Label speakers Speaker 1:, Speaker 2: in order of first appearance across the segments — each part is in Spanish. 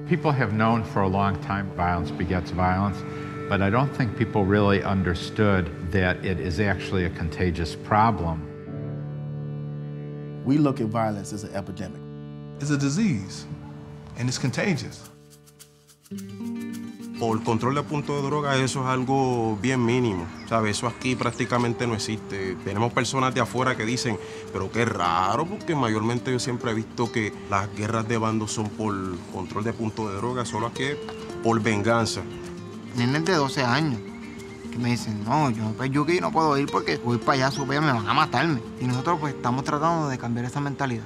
Speaker 1: People have known for a long time violence begets violence, but I don't think people really understood that it is actually a contagious problem.
Speaker 2: We look at violence as an epidemic.
Speaker 3: It's a disease, and it's contagious.
Speaker 4: Por control de punto de droga, eso es algo bien mínimo, ¿sabes? Eso aquí prácticamente no existe. Tenemos personas de afuera que dicen, pero qué raro, porque mayormente yo siempre he visto que las guerras de bandos son por control de punto de droga, solo aquí es por venganza.
Speaker 5: Nenes de 12 años que me dicen, no, yo aquí no puedo ir porque voy para allá, me van a matarme. Y nosotros pues estamos tratando de cambiar esa mentalidad.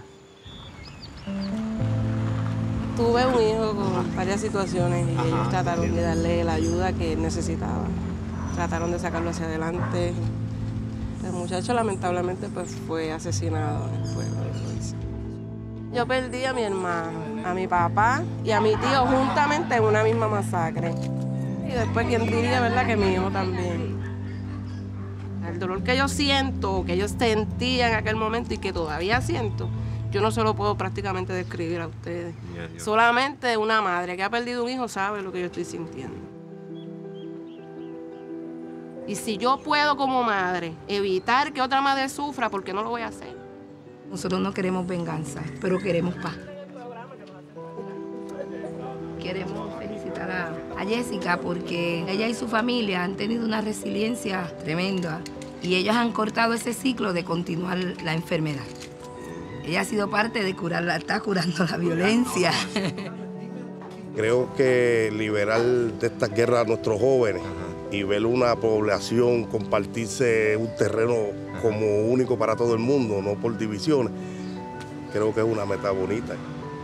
Speaker 6: Tuve un hijo con varias situaciones y ellos trataron de darle la ayuda que él necesitaba. Trataron de sacarlo hacia adelante. El muchacho lamentablemente pues fue asesinado en el pueblo. Yo perdí a mi hermano, a mi papá y a mi tío juntamente en una misma masacre. Y después, ¿quién diría, verdad, que mi hijo también? El dolor que yo siento, que yo sentía en aquel momento y que todavía siento, yo no se lo puedo prácticamente describir a ustedes. Solamente una madre que ha perdido un hijo sabe lo que yo estoy sintiendo. Y si yo puedo como madre evitar que otra madre sufra, ¿por qué no lo voy a hacer?
Speaker 7: Nosotros no queremos venganza, pero queremos paz. Queremos felicitar a Jessica porque ella y su familia han tenido una resiliencia tremenda y ellos han cortado ese ciclo de continuar la enfermedad. Ella ha sido parte de está curando la violencia.
Speaker 8: Creo que liberar de estas guerras a nuestros jóvenes y ver una población compartirse un terreno como único para todo el mundo, no por divisiones, creo que es una meta bonita.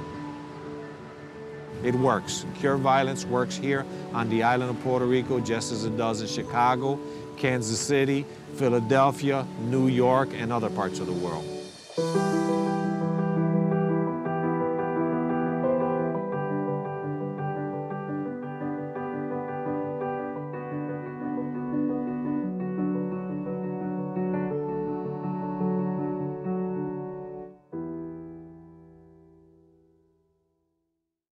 Speaker 9: It works. Cure Violence works here on the island of Puerto Rico just as it does in Chicago, Kansas City, Philadelphia, New York, and other parts of the world.